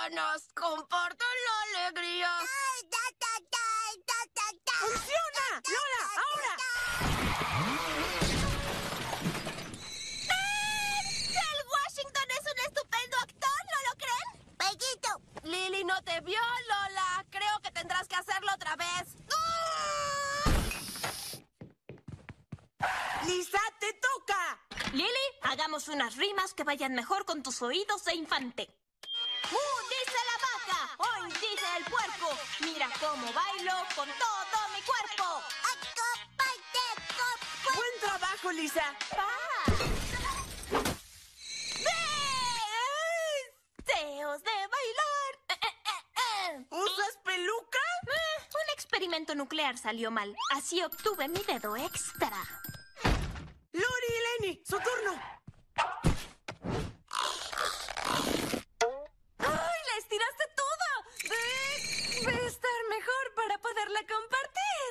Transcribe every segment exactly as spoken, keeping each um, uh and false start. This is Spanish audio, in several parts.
ganas. Compartan la alegría. ¡Funciona! ¡Lola, ahora! ¡El Washington es un estupendo actor! ¿No lo creen? ¡Bellito! Lily no te vio, Lola. Creo que tendrás que hacerlo otra vez. ¡Lisa, te toca! Lily, hagamos unas rimas que vayan mejor con tus oídos de infante. ¡Mu! Dice la vaca, hoy dice el puerco. Mira cómo bailo con todo mi cuerpo. ¡Buen trabajo, Lisa! ¡Ah! ¡Deseos de bailar! Eh, eh, eh, eh. ¿Usas peluca? Eh, un experimento nuclear salió mal. Así obtuve mi dedo extra. Lori y Lenny, su turno. ¡Ay, la estiraste toda! Debe estar mejor para poderla compartir.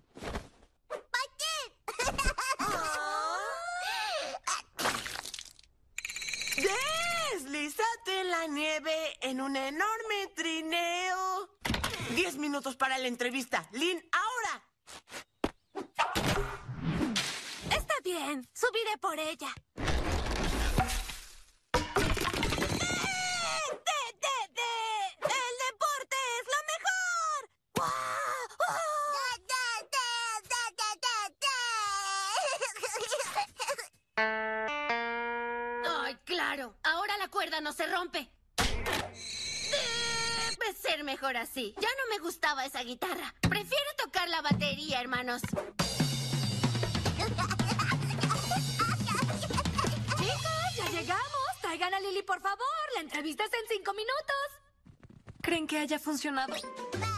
Deslízate en la nieve en un enorme trineo. Diez minutos para la entrevista. Lynn, ahora. Está bien, subiré por ella. ¡El deporte es lo mejor! ¡Ay, claro! Ahora la cuerda no se rompe. Debe ser mejor así. Ya no me gustaba esa guitarra. Prefiero tocar la batería, hermanos. Chicos, ya llegamos. Traigan a Lily, por favor. La entrevista es en cinco minutos. ¿Creen que haya funcionado?